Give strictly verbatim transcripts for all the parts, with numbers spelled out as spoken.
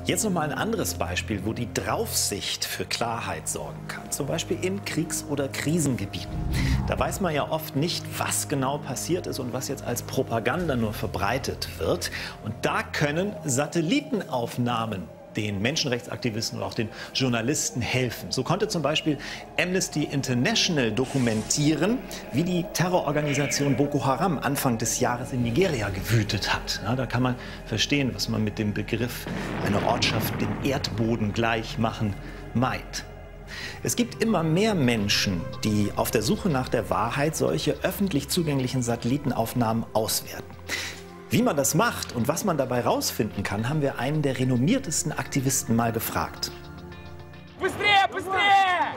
Jetzt noch mal ein anderes Beispiel, wo die Draufsicht für Klarheit sorgen kann. Zum Beispiel in Kriegs- oder Krisengebieten. Da weiß man ja oft nicht, was genau passiert ist und was jetzt als Propaganda nur verbreitet wird. Und da können Satellitenaufnahmen den Menschenrechtsaktivisten und auch den Journalisten helfen. So konnte zum Beispiel Amnesty International dokumentieren, wie die Terrororganisation Boko Haram Anfang des Jahres in Nigeria gewütet hat. Ja, da kann man verstehen, was man mit dem Begriff einer Ortschaft dem Erdboden gleich machen meint. Es gibt immer mehr Menschen, die auf der Suche nach der Wahrheit solche öffentlich zugänglichen Satellitenaufnahmen auswerten. Wie man das macht und was man dabei rausfinden kann, haben wir einen der renommiertesten Aktivisten mal gefragt. Быстрее, быстрее!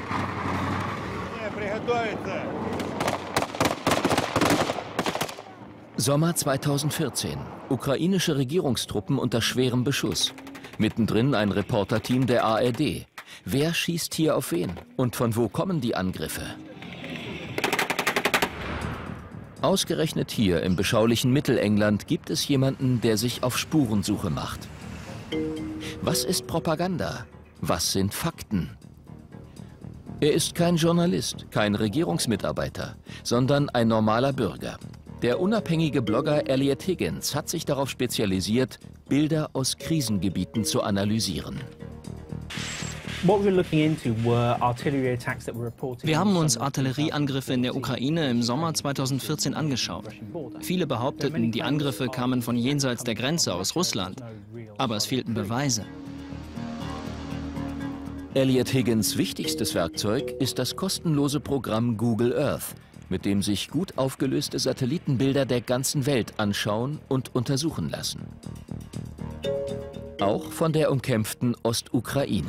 Sommer zweitausendvierzehn. Ukrainische Regierungstruppen unter schwerem Beschuss. Mittendrin ein Reporterteam der A R D. Wer schießt hier auf wen? Und von wo kommen die Angriffe? Ausgerechnet hier im beschaulichen Mittelengland gibt es jemanden, der sich auf Spurensuche macht. Was ist Propaganda? Was sind Fakten? Er ist kein Journalist, kein Regierungsmitarbeiter, sondern ein normaler Bürger. Der unabhängige Blogger Eliot Higgins hat sich darauf spezialisiert, Bilder aus Krisengebieten zu analysieren. Wir haben uns Artillerieangriffe in der Ukraine im Sommer zweitausendvierzehn angeschaut. Viele behaupteten, die Angriffe kamen von jenseits der Grenze aus Russland. Aber es fehlten Beweise. Eliot Higgins' wichtigstes Werkzeug ist das kostenlose Programm Google Earth, mit dem sich gut aufgelöste Satellitenbilder der ganzen Welt anschauen und untersuchen lassen. Auch von der umkämpften Ostukraine.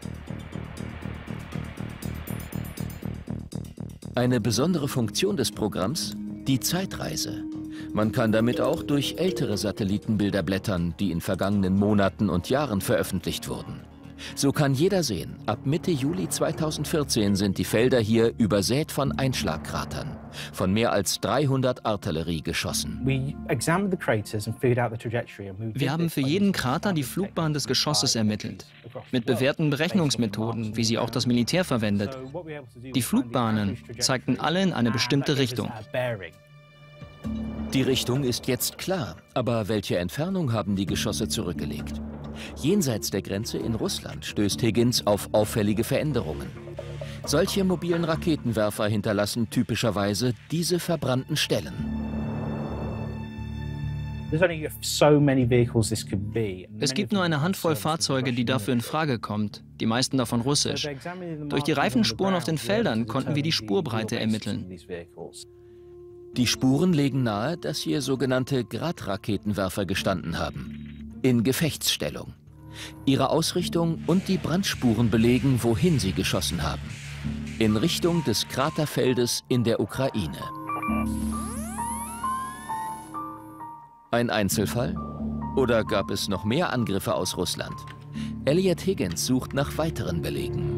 Eine besondere Funktion des Programms: die Zeitreise. Man kann damit auch durch ältere Satellitenbilder blättern, die in vergangenen Monaten und Jahren veröffentlicht wurden. So kann jeder sehen, ab Mitte Juli zweitausendvierzehn sind die Felder hier übersät von Einschlagkratern, von mehr als dreihundert Artilleriegeschossen. Wir haben für jeden Krater die Flugbahn des Geschosses ermittelt, mit bewährten Berechnungsmethoden, wie sie auch das Militär verwendet. Die Flugbahnen zeigten alle in eine bestimmte Richtung. Die Richtung ist jetzt klar, aber welche Entfernung haben die Geschosse zurückgelegt? Jenseits der Grenze in Russland stößt Higgins auf auffällige Veränderungen. Solche mobilen Raketenwerfer hinterlassen typischerweise diese verbrannten Stellen. Es gibt nur eine Handvoll Fahrzeuge, die dafür in Frage kommt, die meisten davon russisch. Durch die Reifenspuren auf den Feldern konnten wir die Spurbreite ermitteln. Die Spuren legen nahe, dass hier sogenannte Grad-Raketenwerfer gestanden haben. In Gefechtsstellung. Ihre Ausrichtung und die Brandspuren belegen, wohin sie geschossen haben. In Richtung des Kraterfeldes in der Ukraine. Ein Einzelfall? Oder gab es noch mehr Angriffe aus Russland? Eliot Higgins sucht nach weiteren Belegen.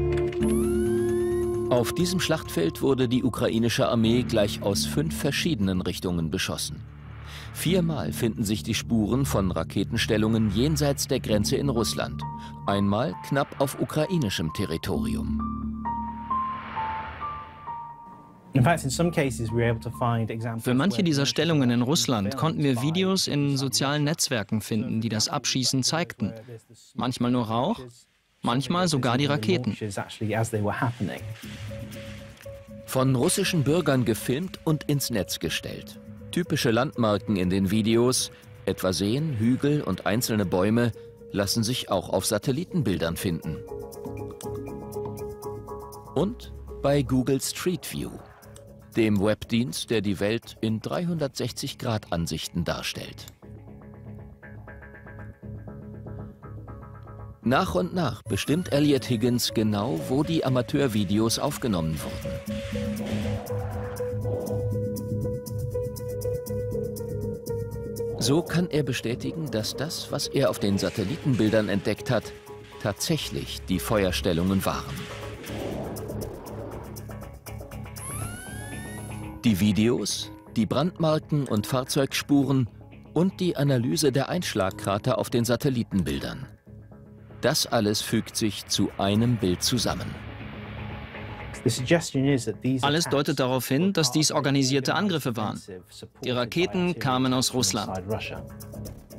Auf diesem Schlachtfeld wurde die ukrainische Armee gleich aus fünf verschiedenen Richtungen beschossen. Viermal finden sich die Spuren von Raketenstellungen jenseits der Grenze in Russland. Einmal knapp auf ukrainischem Territorium. Für manche dieser Stellungen in Russland konnten wir Videos in sozialen Netzwerken finden, die das Abschießen zeigten. Manchmal nur Rauch, manchmal sogar die Raketen. Von russischen Bürgern gefilmt und ins Netz gestellt. Typische Landmarken in den Videos, etwa Seen, Hügel und einzelne Bäume, lassen sich auch auf Satellitenbildern finden. Und bei Google Street View, dem Webdienst, der die Welt in dreihundertsechzig Grad Ansichten darstellt. Nach und nach bestimmt Eliot Higgins genau, wo die Amateurvideos aufgenommen wurden. So kann er bestätigen, dass das, was er auf den Satellitenbildern entdeckt hat, tatsächlich die Feuerstellungen waren. Die Videos, die Brandmarken und Fahrzeugspuren und die Analyse der Einschlagkrater auf den Satellitenbildern. Das alles fügt sich zu einem Bild zusammen. Alles deutet darauf hin, dass dies organisierte Angriffe waren. Die Raketen kamen aus Russland.